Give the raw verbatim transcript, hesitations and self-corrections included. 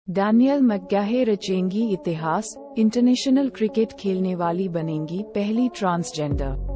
Daniel मैकग्राही रचेंगी इतिहास, international cricket खेलने वाली बनेंगी पहली ट्रांसजेंडर।